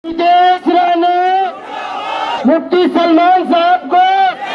नितेश राणे मुफ्ती सलमान साहब को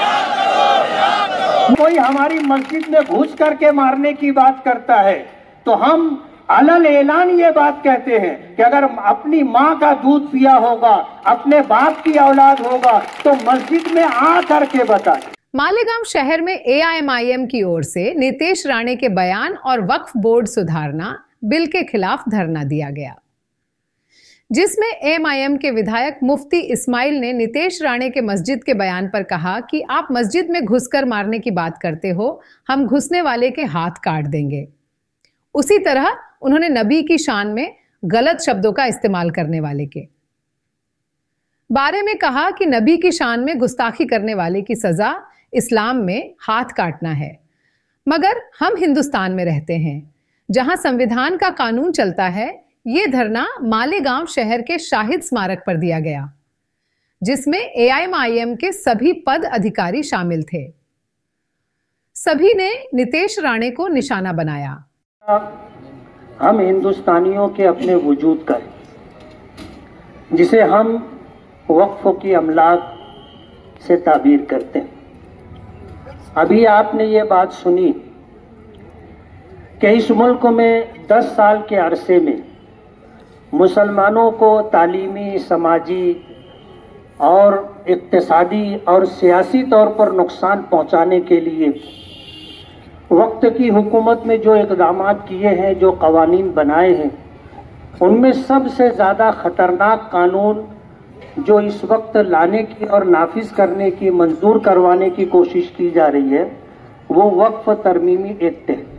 कोई हमारी मस्जिद में घुस करके मारने की बात करता है तो हम अलल ऐलान ये बात कहते हैं कि अगर अपनी माँ का दूध पिया होगा, अपने बाप की औलाद होगा तो मस्जिद में आ करके बताए। मालेगांव शहर में एआईएमआईएम की ओर से नितेश राणे के बयान और वक्फ बोर्ड सुधारना बिल के खिलाफ धरना दिया गया, जिसमें एआईएमआईएम के विधायक मुफ्ती इस्माइल ने नितेश राणे के मस्जिद के बयान पर कहा कि आप मस्जिद में घुसकर मारने की बात करते हो, हम घुसने वाले के हाथ काट देंगे। उसी तरह उन्होंने नबी की शान में गलत शब्दों का इस्तेमाल करने वाले के बारे में कहा कि नबी की शान में गुस्ताखी करने वाले की सजा इस्लाम में हाथ काटना है, मगर हम हिंदुस्तान में रहते हैं जहां संविधान का कानून चलता है। ये धरना मालेगांव शहर के शाहिद स्मारक पर दिया गया, जिसमें एआईएमआईएम के सभी पद अधिकारी शामिल थे। सभी ने नितेश राणे को निशाना बनाया। हम हिंदुस्तानियों के अपने वजूद का, जिसे हम वक्फ की अमलाक से ताबीर करते हैं। अभी आपने ये बात सुनी कि इस मुल्क में 10 साल के अरसे में मुसलमानों को तालीमी, समाजी और इक्तिसादी और सियासी तौर पर नुकसान पहुंचाने के लिए वक्त की हुकूमत में जो इक़दामात किए हैं, जो कवानीन बनाए हैं, उनमें सबसे ज़्यादा ख़तरनाक कानून जो इस वक्त लाने की और नाफिज करने की, मंजूर करवाने की कोशिश की जा रही है, वो वक्फ तरमीमी एक्ट है।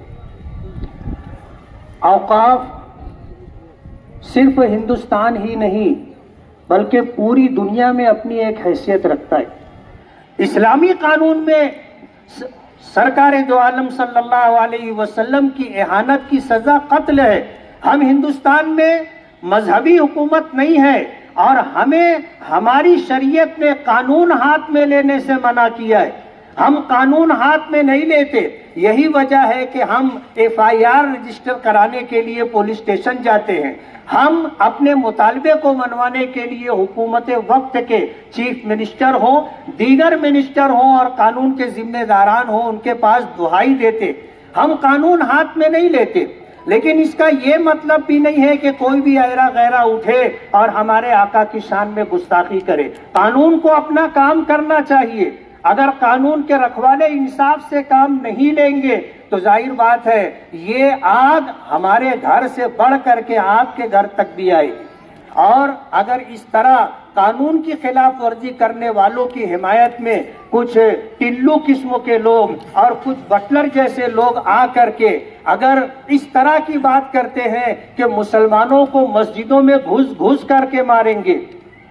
औकाफ सिर्फ हिंदुस्तान ही नहीं बल्कि पूरी दुनिया में अपनी एक हैसियत रखता है। इस्लामी कानून में सरकार दो आलम सल्लल्लाहु अलैहि वसल्लम की इहानत की सजा कत्ल है। हम हिंदुस्तान में मजहबी हुकूमत नहीं है और हमें हमारी शरीयत ने कानून हाथ में लेने से मना किया है। हम कानून हाथ में नहीं लेते, यही वजह है कि हम एफआईआर रजिस्टर कराने के लिए पुलिस स्टेशन जाते हैं। हम अपने मुतालबे को मनवाने के लिए हुकूमत वक्त के चीफ मिनिस्टर हो, दीगर मिनिस्टर हो और कानून के जिम्मेदारान हो, उनके पास दुहाई देते। हम कानून हाथ में नहीं लेते, लेकिन इसका ये मतलब भी नहीं है कि कोई भी ऐरा गैरा उठे और हमारे आका की शान में गुस्ताखी करे। कानून को अपना काम करना चाहिए। अगर कानून के रखवाले इंसाफ से काम नहीं लेंगे तो जाहिर बात है ये आग हमारे घर से बढ़ करके आपके घर तक भी आएगी। और अगर इस तरह कानून की खिलाफ वर्जी करने वालों की हिमायत में कुछ टिल्लू किस्म के लोग और कुछ बटलर जैसे लोग आ करके अगर इस तरह की बात करते हैं कि मुसलमानों को मस्जिदों में घुस घुस करके मारेंगे,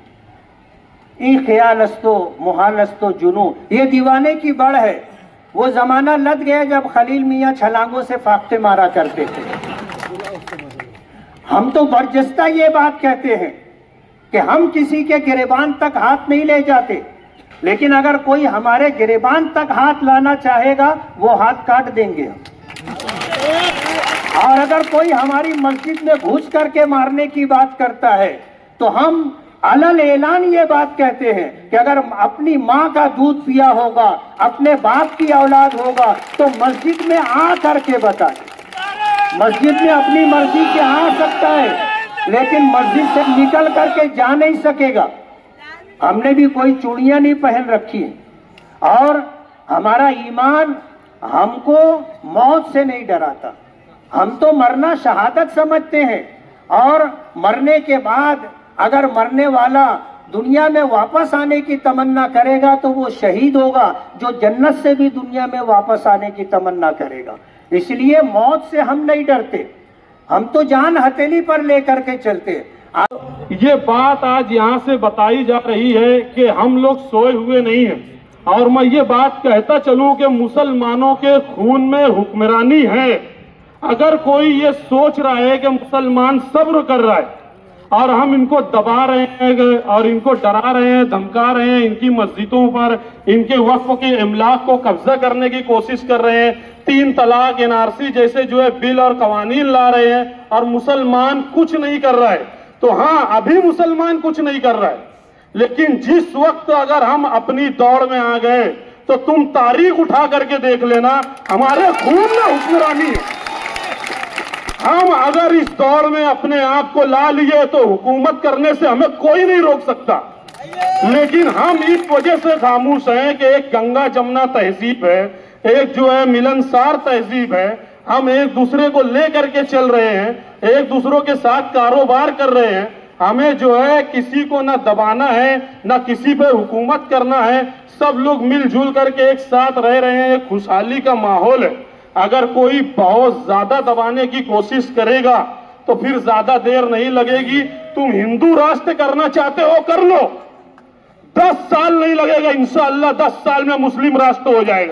ई ख्यालस्तो मुहालस्तो जुनू, ये दीवाने की बड़ है। वो जमाना लद गया जब खलील मियाँ छलांगों से फाख्ते मारा करते थे। हम तो बरजस्ता ये बात कहते हैं कि हम किसी के गिरेबान तक हाथ नहीं ले जाते, लेकिन अगर कोई हमारे गिरेबान तक हाथ लाना चाहेगा वो हाथ काट देंगे। और अगर कोई हमारी मस्जिद में घुस करके मारने की बात करता है तो हम अलल ऐलान ये बात कहते हैं कि अगर अपनी माँ का दूध पिया होगा, अपने बाप की औलाद होगा तो मस्जिद में आ करके बताए। मस्जिद में अपनी मर्जी से आ सकता है लेकिन मस्जिद से निकल करके जा नहीं सकेगा। हमने भी कोई चूड़ियां नहीं पहन रखी है और हमारा ईमान हमको मौत से नहीं डराता। हम तो मरना शहादत समझते हैं और मरने के बाद अगर मरने वाला दुनिया में वापस आने की तमन्ना करेगा तो वो शहीद होगा जो जन्नत से भी दुनिया में वापस आने की तमन्ना करेगा। इसलिए मौत से हम नहीं डरते, हम तो जान हथेली पर लेकर के चलते। ये बात आज यहाँ से बताई जा रही है कि हम लोग सोए हुए नहीं हैं। और मैं ये बात कहता चलूं कि मुसलमानों के खून में हुक्मरानी है। अगर कोई ये सोच रहा है कि मुसलमान सब्र कर रहा है और हम इनको दबा रहे हैं और इनको डरा रहे हैं, धमका रहे हैं, इनकी मस्जिदों पर इनके वक्फ के इमलाक को कब्जा करने की कोशिश कर रहे हैं, 3 तलाक, एनआरसी जैसे जो है बिल और कवानीन ला रहे हैं और मुसलमान कुछ नहीं कर रहा है, تو ہاں ابھی مسلمان کچھ نہیں کر رہا ہے، لیکن جس وقت اگر ہم اپنی دوڑ میں آ گئے تو تم تاریخ اٹھا کر کے دیکھ لینا، ہمارے خون میں حکمرانی ہے۔ ہم اگر اس دوڑ میں اپنے آپ کو لا لیے تو حکومت کرنے سے ہمیں کوئی نہیں روک سکتا، لیکن ہم اس وجہ سے خاموش ہیں کہ ایک گنگا جمنا تہذیب ہے، ایک جو ہے ملنسار تہذیب ہے، ہم ایک دوسرے کو لے کر کے چل رہے ہیں، ایک دوسروں کے ساتھ کاروبار کر رہے ہیں، ہمیں جو ہے کسی کو نہ دبانا ہے نہ کسی پہ حکومت کرنا ہے، سب لوگ مل جل کر کے ایک ساتھ رہ رہے ہیں، ایک خوشحالی کا ماحول ہے۔ اگر کوئی بہت زیادہ دبانے کی کوشش کرے گا تو پھر زیادہ دیر نہیں لگے گی۔ تم ہندو راشٹر کرنا چاہتے ہو کر لو، 10 سال نہیں لگے گا، انشاءاللہ 10 سال میں مسلم راشٹر ہو جائے گا۔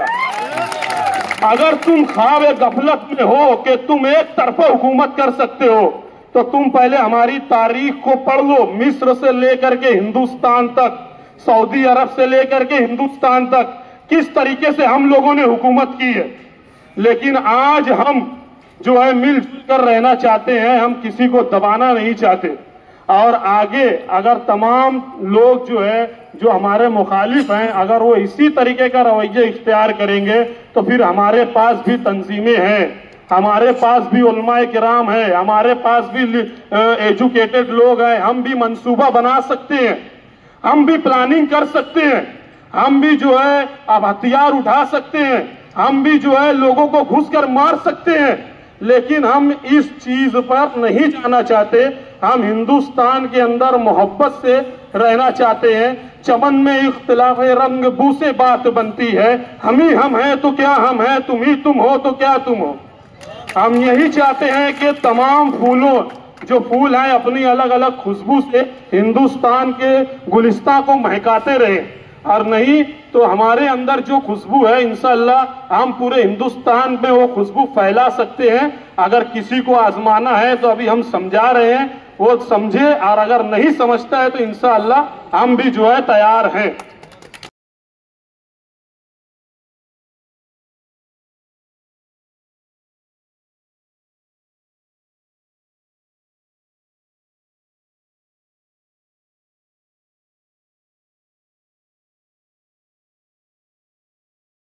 اگر تم خواب غفلت میں ہو کہ تم ایک طرفہ حکومت کر سکتے ہو تو تم پہلے ہماری تاریخ کو پڑھ لو، مصر سے لے کر کے ہندوستان تک، سعودی عرب سے لے کر کے ہندوستان تک کس طریقے سے ہم لوگوں نے حکومت کی ہے۔ لیکن آج ہم جو ہے مل جل کر رہنا چاہتے ہیں، ہم کسی کو دبانا نہیں چاہتے، اور آگے اگر تمام لوگ جو ہے جو ہمارے مخالف ہیں اگر وہ اسی طریقے کا رویہ اختیار کریں گے تو پھر ہمارے پاس بھی تنظیمیں ہیں، ہمارے پاس بھی علماء کرام ہیں، ہمارے پاس بھی ایجوکیٹڈ لوگ ہیں، ہم بھی منصوبہ بنا سکتے ہیں، ہم بھی پلاننگ کر سکتے ہیں، ہم بھی جو ہے اب ہتھیار اٹھا سکتے ہیں، ہم بھی جو ہے لوگوں کو گھس کر مار سکتے ہیں، لیکن ہم اس چیز پر نہیں جانا چاہتے۔ ہم ہندوستان کے اندر محبت سے رہنا چاہتے ہیں۔ چمن میں اختلاف رنگ بو سے بات بنتی ہے، ہم ہی ہم ہیں تو کیا ہم ہیں، تم ہی تم ہو تو کیا تم ہو۔ ہم یہی چاہتے ہیں کہ تمام پھولوں جو پھول ہیں اپنی الگ الگ خوشبو سے ہندوستان کے گلستان کو مہکاتے رہیں، اور نہیں تو ہمارے اندر جو خوشبو ہے انشاءاللہ ہم پورے ہندوستان میں وہ خوشبو پھیلا سکتے ہیں۔ اگر کسی کو آزمانا ہے تو ابھی ہم سمجھا رہے ہیں، وہ سمجھے، اور اگر نہیں سمجھتا ہے تو انشاءاللہ ہم بھی جو ہے تیار ہیں۔